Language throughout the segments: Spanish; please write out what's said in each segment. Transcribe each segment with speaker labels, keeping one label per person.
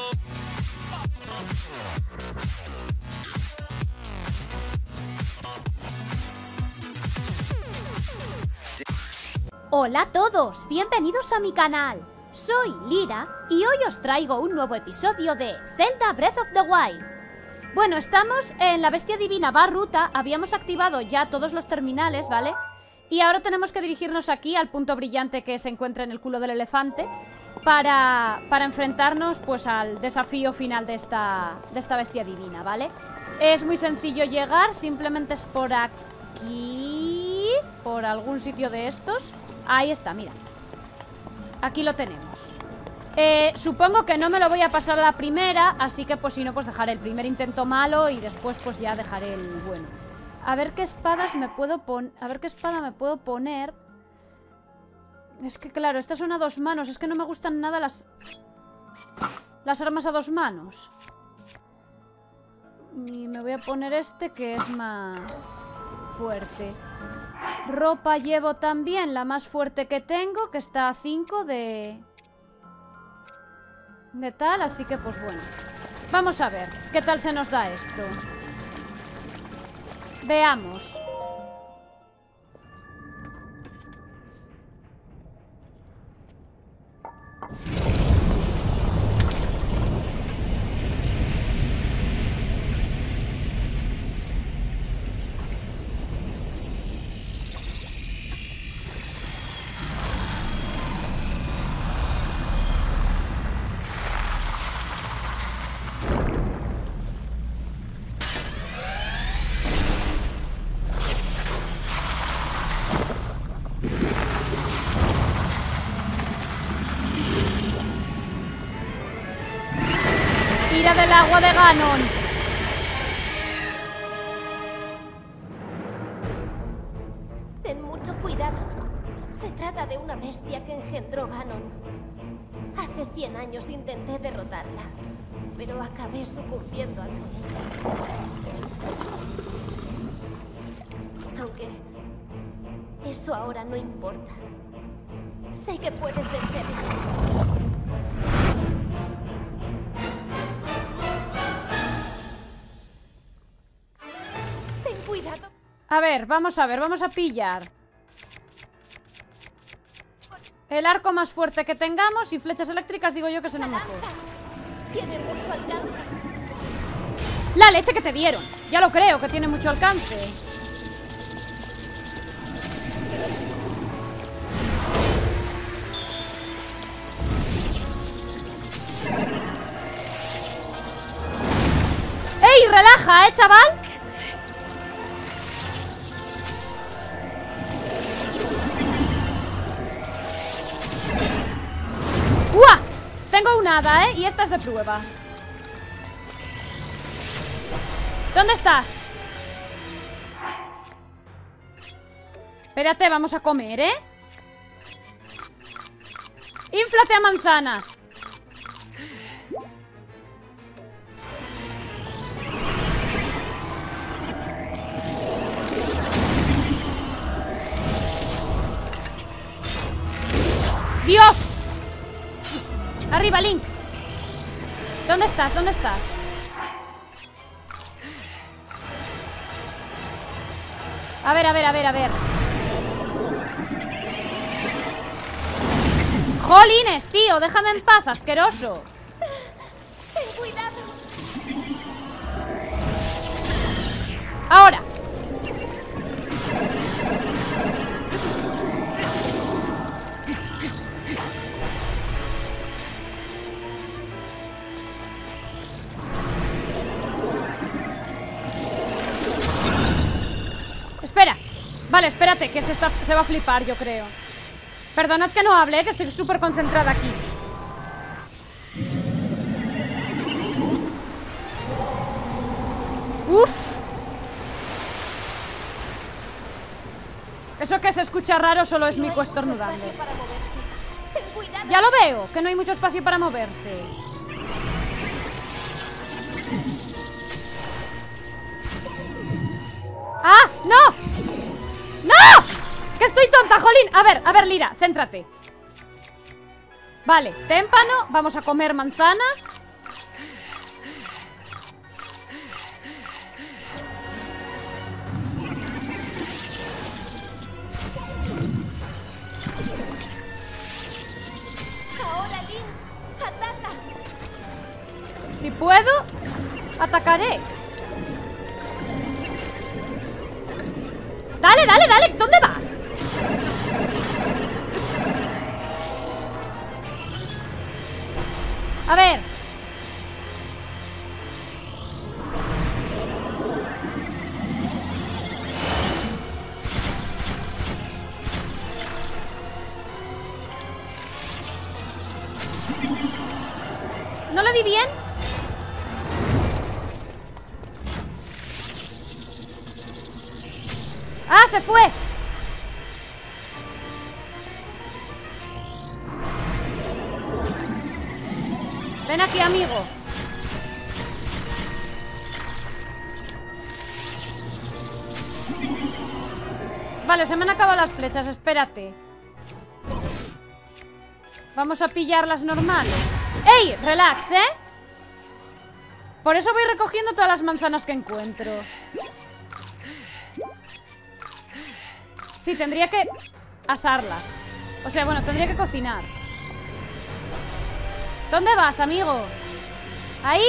Speaker 1: Hola a todos, bienvenidos a mi canal. Soy Lira y hoy os traigo un nuevo episodio de Zelda Breath of the Wild. Bueno, estamos en la bestia divina Vah-Ruta, habíamos activado ya todos los terminales, ¿vale? Y ahora tenemos que dirigirnos aquí al punto brillante que se encuentra en el culo del elefante para enfrentarnos pues al desafío final de esta bestia divina, ¿vale? Es muy sencillo llegar, simplemente es por aquí, por algún sitio de estos. Ahí está, mira. Aquí lo tenemos. Supongo que no me lo voy a pasar a la primera, así que pues si no, pues dejaré el primer intento malo y después pues ya dejaré el bueno. A ver qué espadas me puedo poner. A ver qué espada me puedo poner. Es que claro, estas son a dos manos. Es que no me gustan nada las armas a dos manos. Y me voy a poner este que es más fuerte. Ropa llevo también la más fuerte que tengo, que está a 5 de tal, así que pues bueno. Vamos a ver qué tal se nos da esto. Veamos. Ira del agua de Ganon.
Speaker 2: Ten mucho cuidado. Se trata de una bestia que engendró Ganon. Hace 100 años intenté derrotarla, pero acabé sucumbiendo ante ella. Aunque eso ahora no importa. Sé que puedes vencerla.
Speaker 1: A ver, vamos a pillar el arco más fuerte que tengamos y flechas eléctricas, digo yo que será mejor.
Speaker 2: Tiene mucho alcance.
Speaker 1: La leche que te dieron. Ya lo creo, que tiene mucho alcance. ¡Ey, relaja, chaval! ¡Uah! Tengo un hada, y esta es de prueba. ¿Dónde estás? Espérate, vamos a comer, ¡Inflate a manzanas! ¡Dios! Arriba, Link. ¿Dónde estás? ¿Dónde estás? A ver. ¡Jolines, tío! ¡Déjame en paz, asqueroso!
Speaker 2: Ten cuidado.
Speaker 1: ¡Ahora! Espera. Vale, espérate, que se va a flipar, yo creo. Perdonad que no hable, que estoy súper concentrada aquí. ¡Uf! Eso que se escucha raro solo es mi estornudando. Ya lo veo, que no hay mucho espacio para moverse. ¡Ah! ¡No! ¡No! ¡Que estoy tonta, jolín! A ver, Lira, céntrate. Vale, témpano, vamos a comer manzanas. Si puedo, atacaré. Dale, dale, dale. ¿Dónde vas? A ver. ¿No lo di bien? ¡Ah, se fue! Ven aquí, amigo. Vale, se me han acabado las flechas, espérate. Vamos a pillar las normales. ¡Ey! Relax, ¿eh? Por eso voy recogiendo todas las manzanas que encuentro. Sí, tendría que asarlas. O sea, bueno, tendría que cocinar. ¿Dónde vas, amigo? ¿Ahí?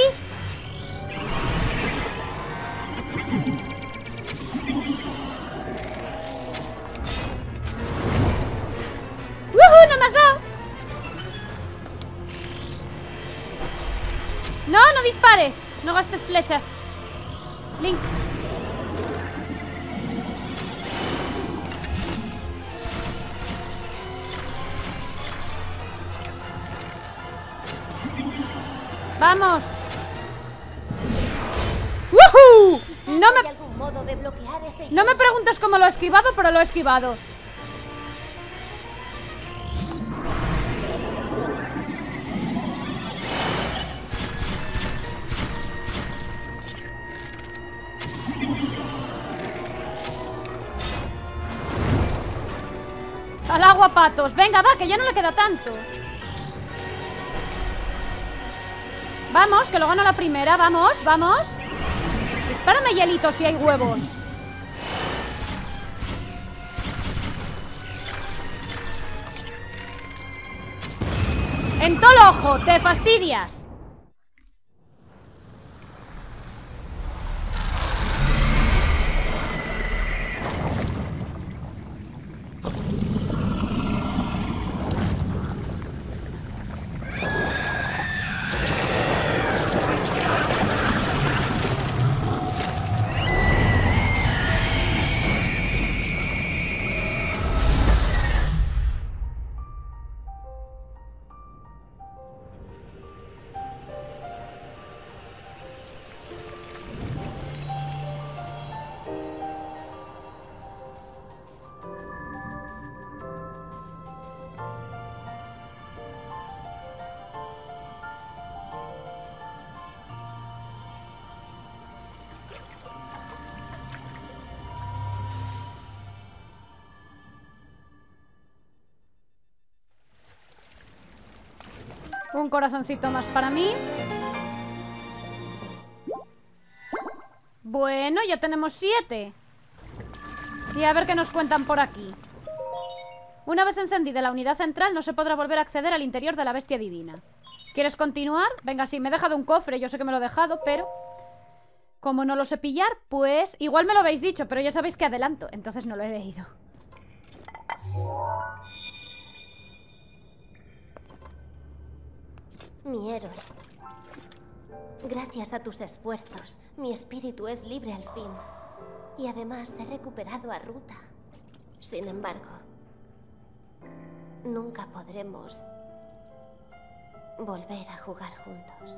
Speaker 1: ¡Woohoo! ¡No me has dado! ¡No, no dispares! No gastes flechas. Link. ¡Vamos! ¡Woohoo!
Speaker 2: ¿Hay algún modo de bloquear ese
Speaker 1: No me preguntes cómo lo he esquivado, pero lo he esquivado. Al agua, patos. Venga, va, que ya no le queda tanto. Vamos, que lo gano la primera. Vamos, vamos. Dispárame, hielito, si hay huevos. En todo el ojo, te fastidias. Un corazoncito más para mí. Bueno, ya tenemos 7. Y a ver qué nos cuentan por aquí. Una vez encendida la unidad central, no se podrá volver a acceder al interior de la bestia divina. ¿Quieres continuar? Venga, sí, me he dejado un cofre. Yo sé que me lo he dejado, pero como no lo sé pillar, pues igual me lo habéis dicho, pero ya sabéis que adelanto, entonces no lo he leído.
Speaker 2: Mi héroe. Gracias a tus esfuerzos, mi espíritu es libre al fin. Y además he recuperado a Ruta. Sin embargo, nunca podremos volver a jugar juntos.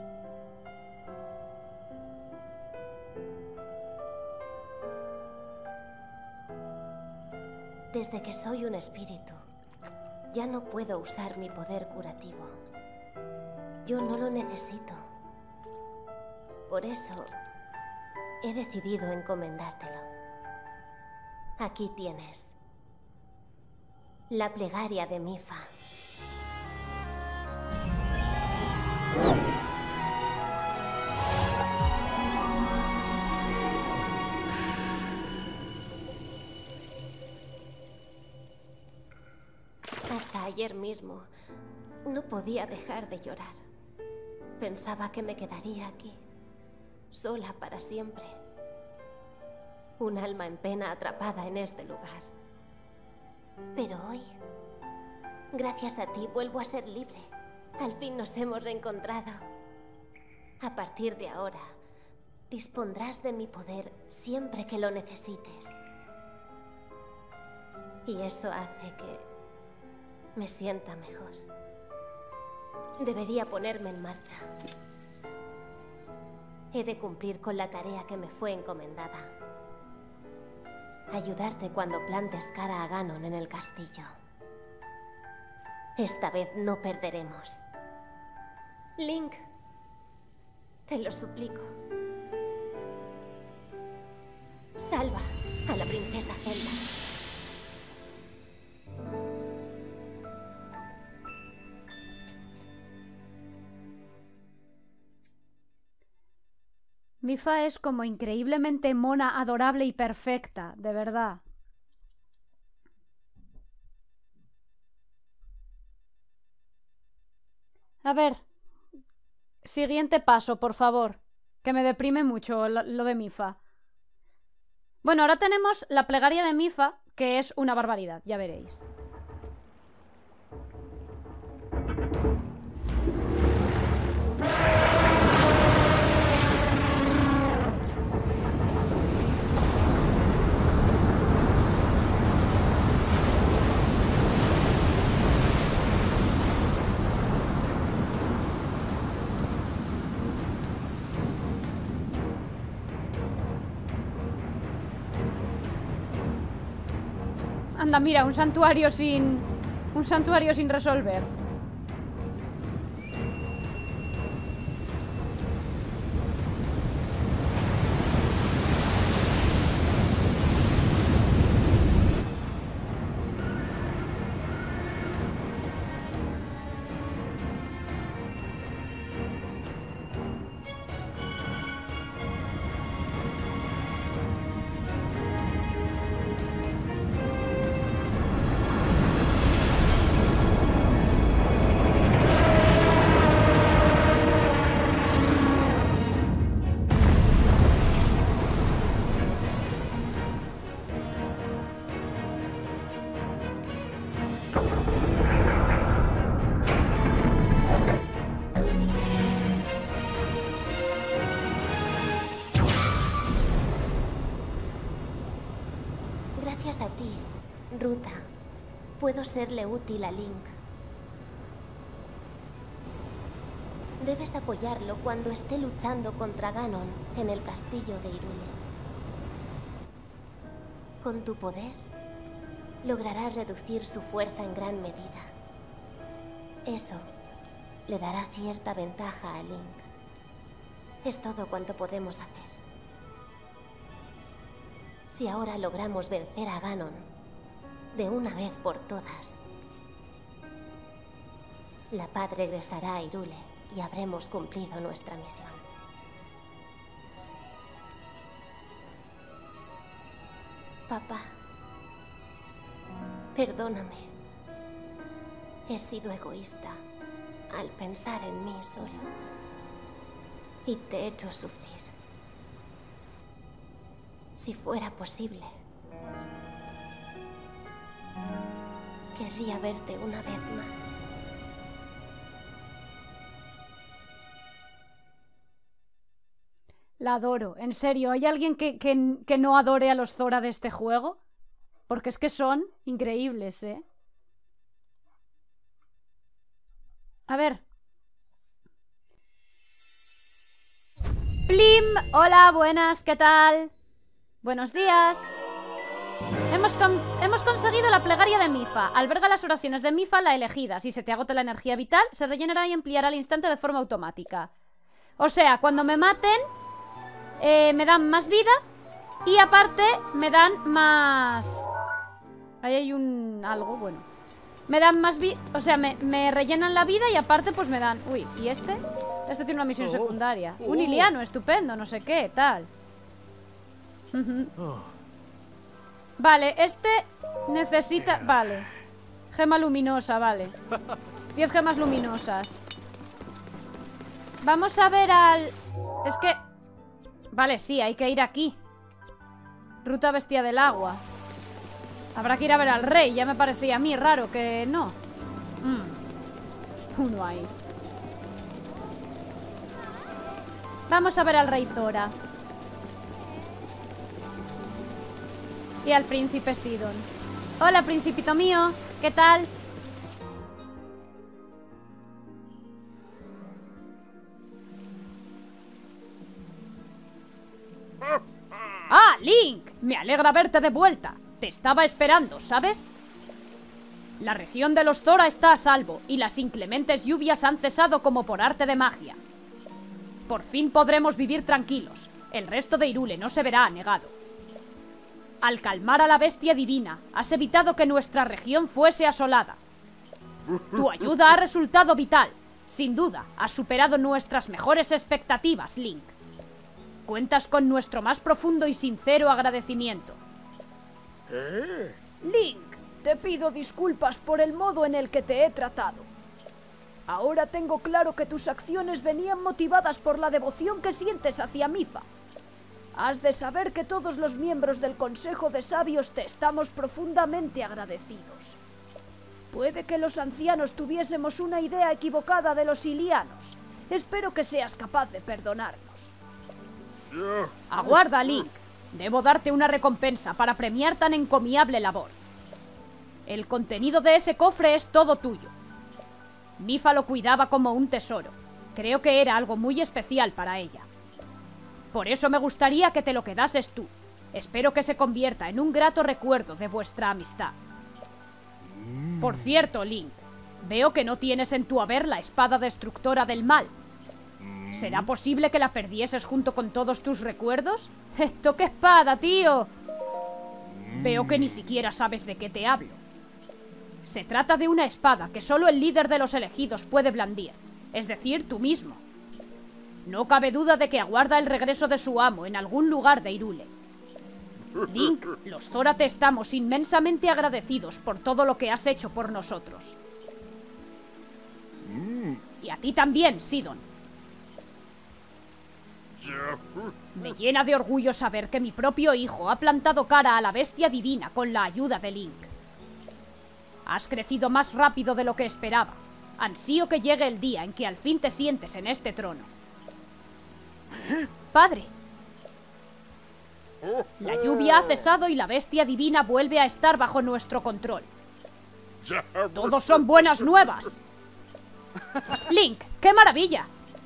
Speaker 2: Desde que soy un espíritu, ya no puedo usar mi poder curativo. Yo no lo necesito. Por eso, he decidido encomendártelo. Aquí tienes la plegaria de Mifa. Hasta ayer mismo no podía dejar de llorar. Pensaba que me quedaría aquí, sola para siempre. Un alma en pena atrapada en este lugar. Pero hoy, gracias a ti, vuelvo a ser libre. Al fin nos hemos reencontrado. A partir de ahora, dispondrás de mi poder siempre que lo necesites. Y eso hace que me sienta mejor. Debería ponerme en marcha. He de cumplir con la tarea que me fue encomendada. Ayudarte cuando plantes cara a Ganon en el castillo. Esta vez no perderemos. Link, te lo suplico. Salva a la princesa Zelda.
Speaker 1: Mipha es como increíblemente mona, adorable y perfecta, de verdad. A ver, siguiente paso, por favor, que me deprime mucho lo de Mipha. Bueno, ahora tenemos la plegaria de Mipha, que es una barbaridad, ya veréis. Anda, mira, un santuario sin resolver.
Speaker 2: Gracias a ti, Ruta, puedo serle útil a Link. Debes apoyarlo cuando esté luchando contra Ganon en el castillo de Hyrule. Con tu poder, lograrás reducir su fuerza en gran medida. Eso le dará cierta ventaja a Link. Es todo cuanto podemos hacer. Si ahora logramos vencer a Ganon de una vez por todas, la paz regresará a Hyrule y habremos cumplido nuestra misión. Papá, perdóname. He sido egoísta al pensar en mí solo y te he hecho sufrir. Si fuera posible, querría verte una vez más.
Speaker 1: La adoro, en serio. ¿Hay alguien que no adore a los Zora de este juego? Porque es que son increíbles, ¿eh? A ver. Plim, hola, buenas, ¿qué tal? Buenos días. Hemos conseguido la plegaria de Mipha. Alberga las oraciones de Mipha, la elegida. Si se te agota la energía vital, se rellenará y ampliará al instante de forma automática. O sea, cuando me maten, me dan más vida y aparte me dan más... Ahí hay un... algo, bueno. Me dan más vida, o sea, me rellenan la vida y aparte pues me dan... Uy, ¿y este? Este tiene una misión secundaria. Un Iliano, estupendo, no sé qué, tal. Vale, este necesita... Vale. Gema luminosa, vale. 10 gemas luminosas. Vamos a ver al... Es que... Vale, sí, hay que ir aquí. Ruta Bestia del Agua. Habrá que ir a ver al rey. Ya me parecía a mí raro que no. Uno ahí. Vamos a ver al rey Zora. Y al príncipe Sidon. Hola, principito mío. ¿Qué tal? ¡Ah, Link! Me alegra verte de vuelta. Te estaba esperando, ¿sabes? La región de los Zora está a salvo y las inclementes lluvias han cesado como por arte de magia. Por fin podremos vivir tranquilos. El resto de Hyrule no se verá anegado. Al calmar a la bestia divina, has evitado que nuestra región fuese asolada. Tu ayuda ha resultado vital. Sin duda, has superado nuestras mejores expectativas, Link. Cuentas con nuestro más profundo y sincero agradecimiento.
Speaker 3: Link, te pido disculpas por el modo en el que te he tratado. Ahora tengo claro que tus acciones venían motivadas por la devoción que sientes hacia Mipha. Has de saber que todos los miembros del Consejo de Sabios te estamos profundamente agradecidos. Puede que los ancianos tuviésemos una idea equivocada de los Hylianos. Espero que seas capaz de perdonarnos.
Speaker 1: Aguarda, Link. Debo darte una recompensa para premiar tan encomiable labor. El contenido de ese cofre es todo tuyo. Mipha lo cuidaba como un tesoro. Creo que era algo muy especial para ella. Por eso me gustaría que te lo quedases tú. Espero que se convierta en un grato recuerdo de vuestra amistad. Por cierto, Link, veo que no tienes en tu haber la espada destructora del mal. ¿Será posible que la perdieses junto con todos tus recuerdos? ¡Esto qué espada, tío! Veo que ni siquiera sabes de qué te hablo. Se trata de una espada que solo el líder de los elegidos puede blandir, es decir, tú mismo. No cabe duda de que aguarda el regreso de su amo en algún lugar de Hyrule. Link, los Zora te estamos inmensamente agradecidos por todo lo que has hecho por nosotros. Y a ti también, Sidon. Me llena de orgullo saber que mi propio hijo ha plantado cara a la bestia divina con la ayuda de Link. Has crecido más rápido de lo que esperaba. Ansío que llegue el día en que al fin te sientes en este trono. Padre. La lluvia ha cesado y la bestia divina vuelve a estar bajo nuestro control. ¡Todos son buenas nuevas! Link, ¡qué maravilla!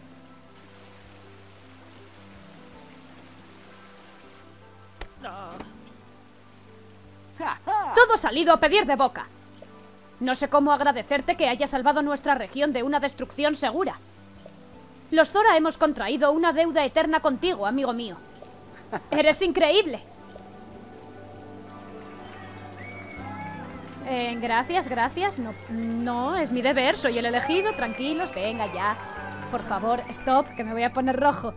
Speaker 1: Todo ha salido a pedir de boca. No sé cómo agradecerte que hayas salvado nuestra región de una destrucción segura. Los Zora hemos contraído una deuda eterna contigo, amigo mío. ¡Eres increíble! Gracias, gracias. No, es mi deber, soy el elegido. Tranquilos, venga ya. Por favor, stop, que me voy a poner rojo.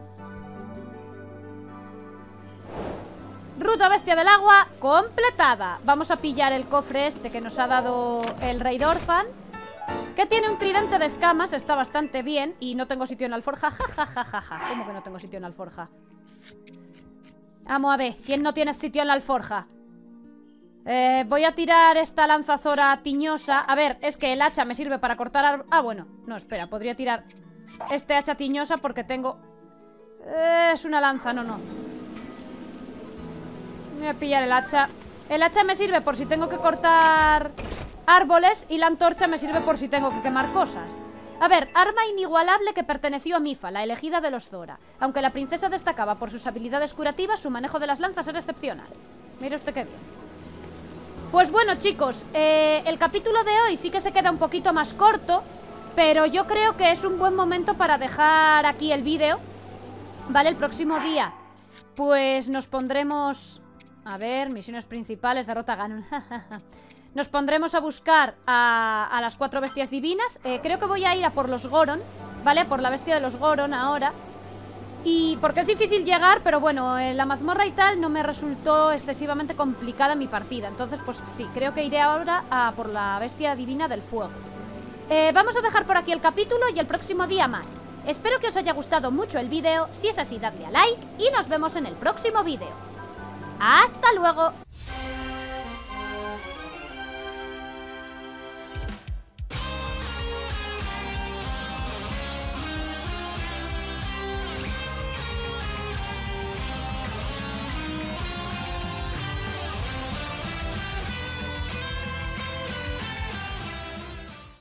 Speaker 1: Ruta Bestia del Agua completada. Vamos a pillar el cofre este que nos ha dado el Rey Dorfan, que tiene un tridente de escamas, está bastante bien. Y no tengo sitio en la alforja, jajajajaja. ¿Cómo que no tengo sitio en la alforja? Vamos a ver, ¿quién no tiene sitio en la alforja? Voy a tirar esta lanza Zora tiñosa. A ver, es que el hacha me sirve para cortar... Ah, bueno, no, espera, podría tirar este hacha tiñosa porque tengo... es una lanza, no. Voy a pillar el hacha. El hacha me sirve por si tengo que cortar árboles y la antorcha me sirve por si tengo que quemar cosas. A ver, arma inigualable que perteneció a Mipha, la elegida de los Zora. Aunque la princesa destacaba por sus habilidades curativas, su manejo de las lanzas era excepcional. Mire usted qué bien. Pues bueno, chicos, el capítulo de hoy sí que se queda un poquito más corto, pero yo creo que es un buen momento para dejar aquí el vídeo. Vale, el próximo día pues nos pondremos... A ver, misiones principales, derrota a Ganon. Nos pondremos a buscar a las 4 bestias divinas. Creo que voy a ir a por los Goron, ¿vale? Por la bestia de los Goron ahora. Y porque es difícil llegar, pero bueno, la mazmorra y tal no me resultó excesivamente complicada mi partida. Entonces, pues sí, creo que iré ahora a por la bestia divina del fuego. Vamos a dejar por aquí el capítulo y el próximo día más. Espero que os haya gustado mucho el vídeo. Si es así, dadle a like y nos vemos en el próximo vídeo. ¡Hasta luego!